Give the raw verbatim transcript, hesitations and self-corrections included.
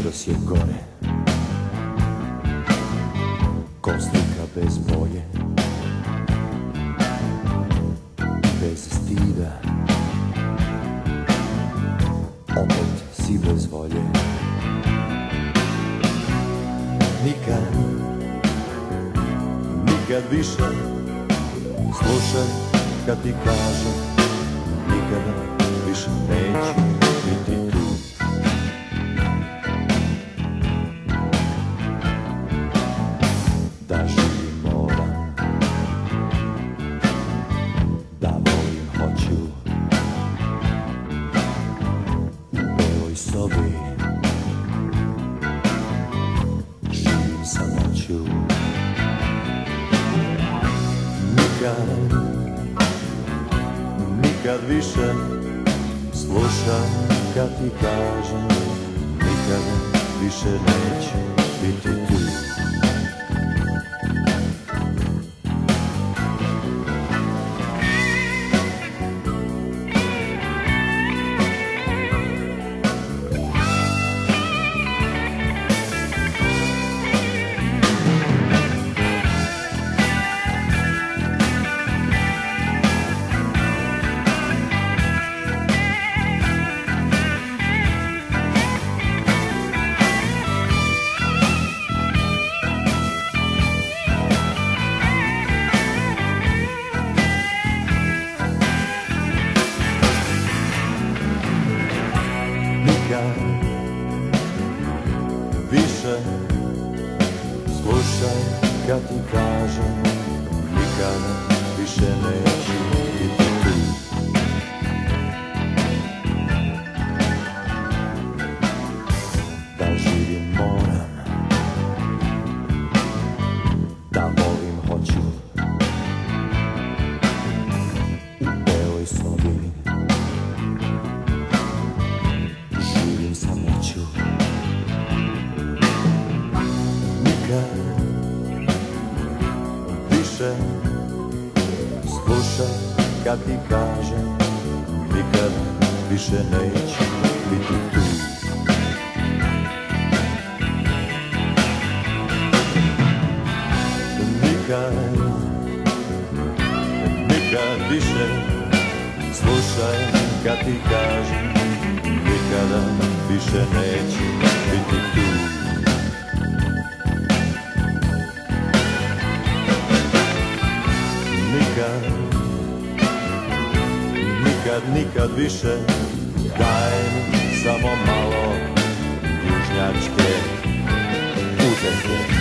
jutros je gore, ko slika bez boje, bez stida, opet si bez volje. Nikad, nikad više, slušaj kad ti kažem, nikada više neću biti tu. Da živim moram, da volim hoću, u beloj sobi živim samoću. Nikad, nikad više, slušaj kad ti kažem, nikada više neću biti tu. Nikad više, slušaj kad ti kažem, nikada više neću biti tu. Da živim moram, da volim hoću, u beloj sobi živim samoću. Nikad više, slušaj kad ti kažem, nikad više neću biti tu. Nikad, nikad više, slušaj kad ti kažem, nikada više neću biti tu. Nikad, nikad, nikad više, daj mi samo malo južnjačke utehe.